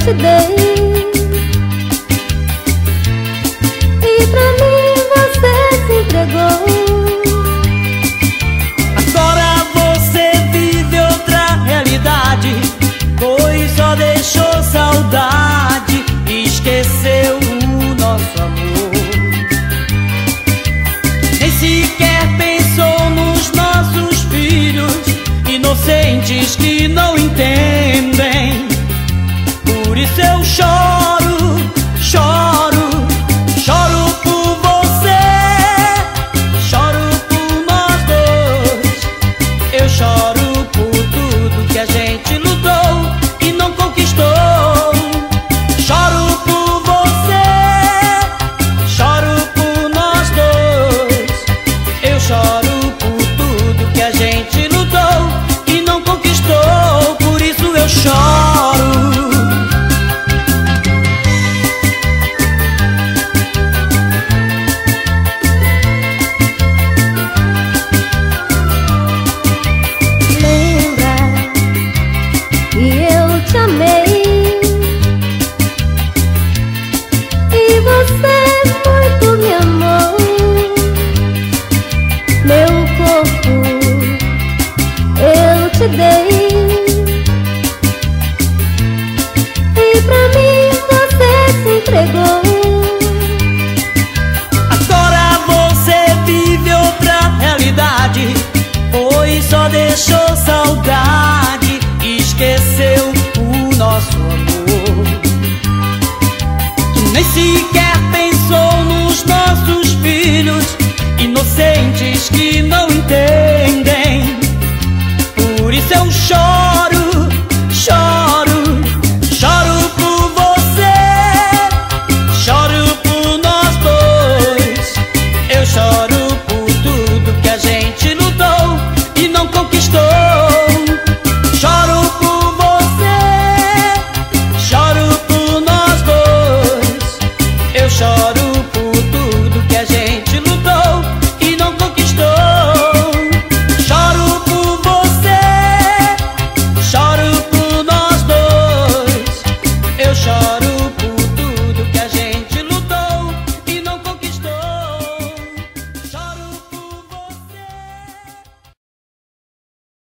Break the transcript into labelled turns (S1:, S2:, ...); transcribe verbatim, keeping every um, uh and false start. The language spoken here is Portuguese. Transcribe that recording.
S1: te dei, e pra mim você se entregou.
S2: Agora você vive outra realidade, pois só deixou saudade e esqueceu o nosso amor. Nem sequer pensou nos nossos filhos, inocentes que não entendem